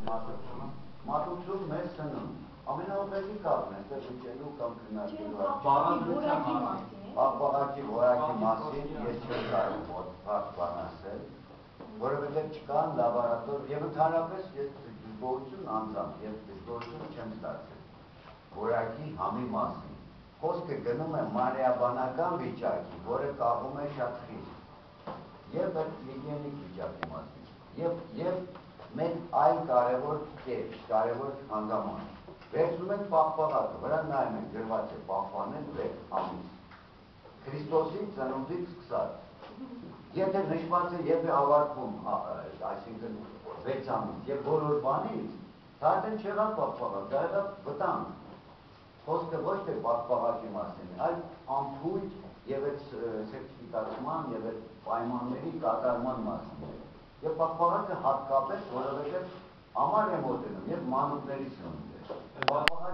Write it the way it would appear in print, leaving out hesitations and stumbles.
Մատուցում մեզ սնում։ Ամենաուղղակի կապն է, այստեղ վիճելու կամ քննարկելու։ Պաղպաղակի որակի մասին ես չեմ կարող բան ասել, որովհետև չկան լաբորատոր եւ ընդհանրապես ես դժգոհություն անձամբ եւ դժգոհություն չեմ ստացել որակի համի մասին։ Խոսքը գնում է մանրէաբանական վիճակի, որը կապում է շատ խիստ եւ հիգիենիկ վիճակի մասին եւ մեկ այլ կարևոր կետ, կարևոր հանգամանք։ Վերցնում ենք պաղպաղակը, վրա նայում ենք գրված է պահպանել 6 ամիս։ Քրիստոսի ծնունդից սկսած։ Եթե նշված է եւ ավարտվում, այսինքն 6 ամիս եւ բոլոր բանից, դա արդեն չեղավ պաղպաղակ, դա եղավ վտանգ։ Խոսքը ոչ թե պաղպաղակի մասին է, այլ ամփույթ եւ այդ սերտիֆիկացման եւ այդ պայմանների կատարման մասին է։ Եվ պաղպաղակը հատկապես, որովհետև համար է մոտենում եւ մանուկների սնունդ է։